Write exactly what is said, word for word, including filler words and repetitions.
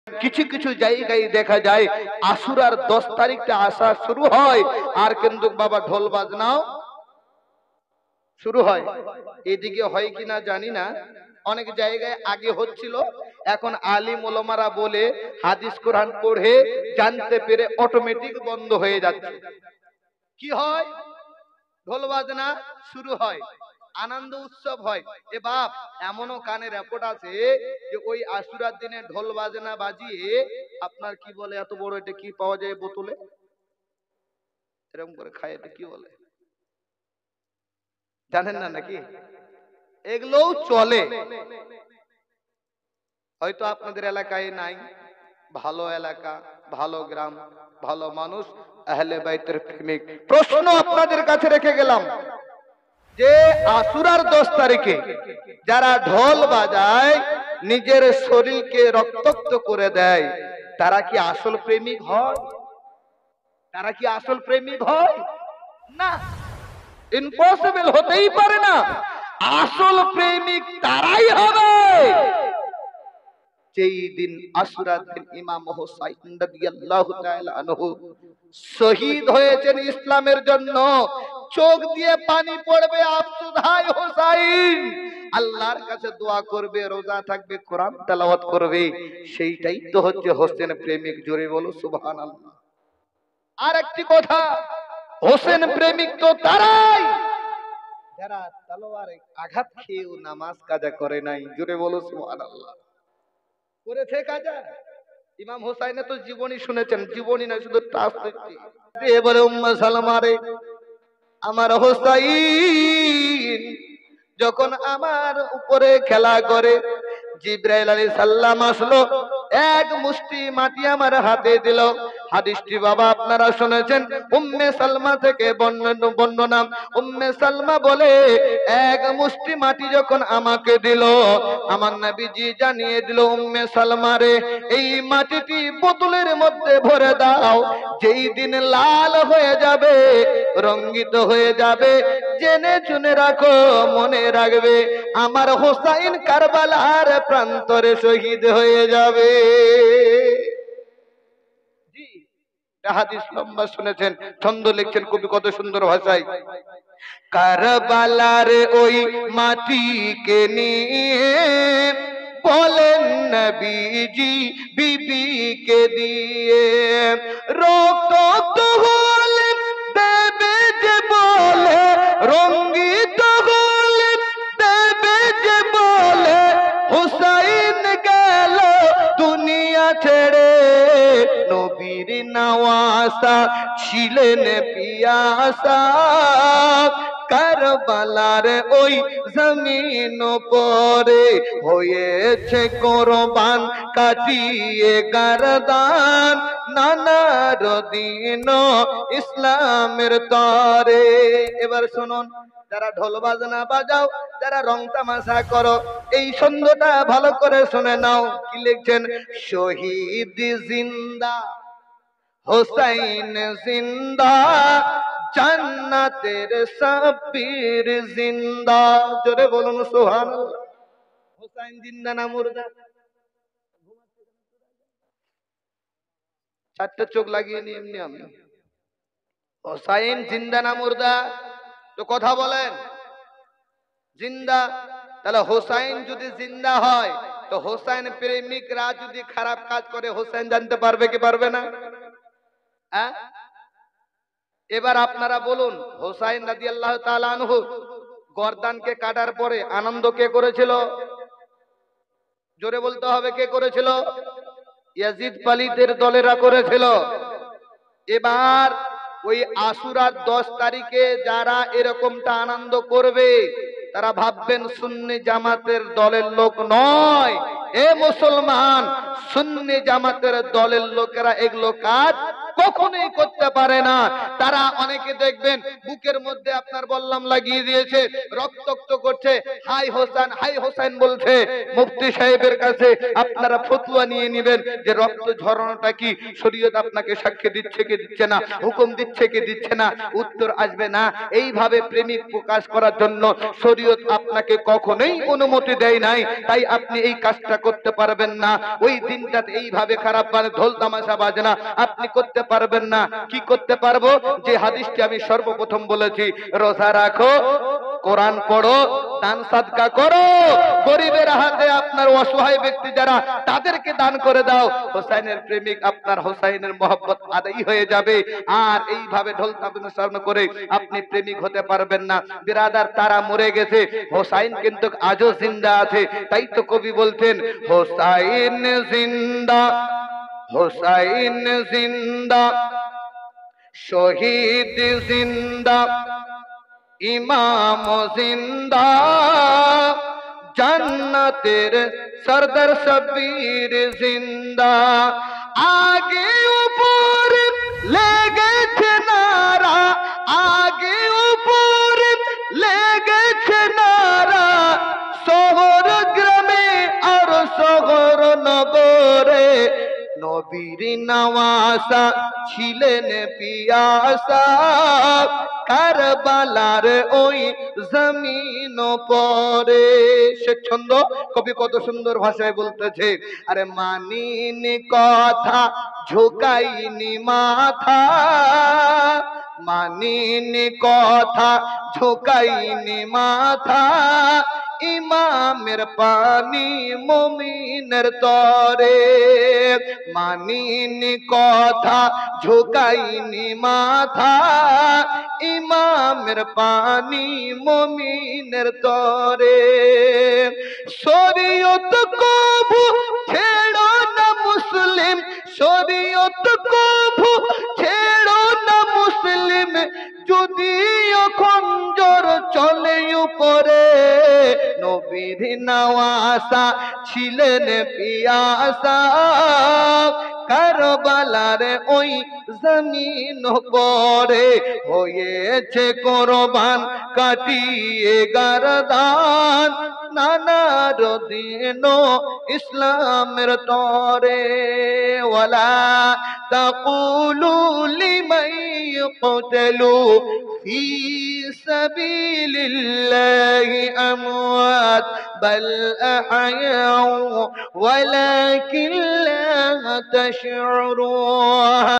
কিছু কিছু জায়গায় দেখা যায় আশুরার দশ তারিখটা আসা শুরু হয় আর কিন্তু বাবা ঢোল বাজনাও শুরু হয়। এদিকে হয় কিনা জানি না, অনেক জায়গায় আগে হচ্ছিল, এখন আলিম ওলামারা বলে হাদিস কোরআন পড়ে জানতে পেরে অটোমেটিক বন্ধ হয়ে যাচ্ছে। কি হয়? ঢোল বাজনা শুরু হয়, আনন্দ উৎসব হয়। এ বাপ, এমনও কানে রেকর্ড আছে যে ওই আশুরার দিনে ঢোল বাজনা বাজিয়ে আপনার কি বলে, এত বড় এটা কি পাওয়া যায় বোতলে, এরকম করে খায়, এটা কি বলে জানেন না নাকি? এগুলোও চলে, হয়তো আপনাদের এলাকায় নাই। ভালো এলাকা, ভালো গ্রাম, ভালো মানুষ, আহলে বাইতের প্রেমিক। প্রশ্ন আপনাদের কাছে রেখে গেলাম যে আশুরার দশ তারিখে যারা ঢোল বাজায়, নিজের শরীরকে রক্তাক্ত করে দেয়, তারা কি আসল প্রেমিক হয়? তারা কি আসল প্রেমিক হয়? না, ইম্পসিবল, হতেই পারে না। আসল প্রেমিক তারাই হবে যেই দিন আশুরার দিন ইমাম হুসাইন রাদিয়াল্লাহু তাআলা আনহু শহীদ হয়েছেন ইসলামের জন্য। চোখ দিয়ে পানি পড়বে, আফসোস, হায় হুসাইন। আল্লাহর কাছে দোয়া করবে, রোজা থাকবে, কোরআন তেলাওয়াত করবে। সেইটাই তো হচ্ছে হোসেন প্রেমিক। জোরে বলো সুবহানাল্লাহ। আর একটি কথা, হোসেন প্রেমিক তো তারাই যারা তলোয়ারে আঘাত খেয়েও নামাজ কাজা করে নাই। জোরে বলো সুবহানাল্লাহ। করেছে কাজা? ইমাম হোসাইনের তো জীবনী শুনেছেন, জীবনী না শুধু টাস দেখছি। এবারে উম্মে সালামা রে, আমার হোসাইন যখন আমার উপরে খেলা করে, জিবরাইল আলাইহিস সালাম আসলো, এক মুষ্টি মাটি আমার হাতে দিল। হাদিসটি বাবা আপনারা শুনেছেন, উম্মে সালমা থেকে বর্ণনা। উম্মে সালমা বলে, এক মুষ্টি মাটি যখন আমাকে দিল, আমার নবীজি জানিয়ে দিল, উম্মে সালমা রে, এই মাটিটি বোতলের মধ্যে ভরে দাও। যেই দিন লাল হয়ে যাবে, রঙ্গিত হয়ে যাবে, জেনে শুনে রাখো, মনে রাখবে, আমার হোসাইন কারবালার প্রান্তরে শহীদ হয়ে যাবে। জি, হাদিস লম্বা শুনেছেন, ছন্দ লিখছেন কবি কত সুন্দর ভাষায়। কারবালার ওই মাটিকে নিয়ে বলেন নবীজি বিবিকে দিয়ে, রক্ত হলে দেবে যে বলে, রঙ্গিত হলে দেবে যে বলে, হুসাইন গেল দুনিয়া ছেড়ে, নবীর নওয়াসা ছিলেন পিয়াসা, কারবালার ওই জমিন পরে হয়েছে কোরবান, কাটিয়ে গর্দান, নানার দিন ইসলামের তরে। এবার শুনুন, যারা ঢোল বাজনা বাজাও, যারা রং তামাশা করো, এই ছন্দটা ভালো করে শুনে নাও। কি লিখছেন? শহীদ জিন্দা, হোসাইন জিন্দা, জান্নাতের সাব্বির জিন্দা। জোরে বলুন সুবহানাল্লাহ। হোসাইন জিন্দা না মুর্দা? চারটে চোখ লাগিয়ে নি এমনি আমি। হোসাইন জিন্দা না মুর্দা? তো কথা বলেন। জিন্দা। তাহলে হোসাইন যদি জিন্দা হয়, তো হোসাইন প্রেমিকরা যদি খারাপ কাজ করে, হোসাইন জানতে পারবে কি পারবে না? হ্যাঁ, এবার আপনারা বলুন, হোসাইন রাদিয়াল্লাহু তাআলা আনহু গর্দানকে কাটার পরে আনন্দ কে করেছিল? জোরে বলতে হবে, কে করেছিল? ইয়াজিদ পালিতের দলেরা করেছিল। এবার ওই আশুরার দশ তারিখে যারা এরকমটা আনন্দ করবে, তারা ভাববেন সুন্নি জামাতের দলের লোক নয়। এ মুসলমান, সুন্নি জামাতের দলের লোকেরা এগুলো কাজ কখনোই করতে করতে পারে না। তারা অনেকে দেখবেন বুকের মধ্যে আপনার বললাম লাগিয়ে দিয়েছে, রক্তাক্ত করছে, হাই হোসেন হাই হোসেন বলছে। মুফতি সাহেবের কাছে আপনারা ফতোয়া নিয়ে নেবেন যে রক্ত ঝরানোটা কি শরীয়ত আপনাকে সাক্ষ্য দিচ্ছে কি দিচ্ছে না, হুকুম দিচ্ছে কি দিচ্ছে না, উত্তর আসবে না। এইভাবে প্রেমিক প্রকাশ করার জন্য শরীয়ত আপনাকে কখনোই অনুমতি দেয় নাই, তাই আপনি এই কাজটা করতে পারবেন না। ওই দিনটাতে এইভাবে খারাপ মানে ঢোল তামাশা বাজনা আপনি করতে পারবেন না। কি করতে পারবো? যে হাদিসটি আমি সর্বপ্রথম বলেছি, রোজা রাখো, কোরআন পড়ো, দান সাদকা করো, গরিবের হাতে আপনার অসহায় ব্যক্তি যারা তাদেরকে দান করে দাও। হোসাইনের প্রেমিক আপনার হোসাইনের মহব্বত আদায় হয়ে যাবে। আর এইভাবে ঢোল তামাশা করে আপনি প্রেমিক হতে পারবেন না। বিরাদার, তারা মরে গেছে, হোসাইন কিন্তু আজও জিন্দা আছে। তাই তো কবি বলতেন, হোসাইন জিন্দা, হোসাইন জিন্দা, শহীদ জিন্দা, ইমাম জিন্দা, জান্নাতের সরদার শব্বীর জিন্দা। আগে উপর লেগেছে নারা, আগে উপর লেগেছে নারা, শহর গ্রামে আর শহর নগরে নবীর নওয়াসা ছিলেন পিয়াসা, কারবালার ওই জমিন পরে। সে ছন্দ কবি কত সুন্দর ভাষায় বলতেছে, আরে মানিনি কথা ঝুঁকাইনি মাথা, মানিনি কথা ঝুঁকাইনি মাথা, ইমামের পানি মুমিনের তরে। মানিনি কথা ঝুঁকাইনি মাথা, ইমামের পানি মুমিনের তরে। শরীয়ত কবু ছেড়ো না মুসলিম, শরীয়ত কবু ছেড়ো না মুসলিম, যদিও খঞ্জর চলে উপরে নবীর নওয়াসা ছিলেন পিয়াসা, কারবালার ওই জমিন পরে হয়েছে কোরবান কাটিয়ে গরদান, নানার দিন ইসলামের তরে। ওয়ালা তাকুলু লিমান ইয়ুকতালু ফি সাবিলিল্লাহি আমওয়াত বাল আহয়াউ ওয়ালাকিন লা তাশউরুন।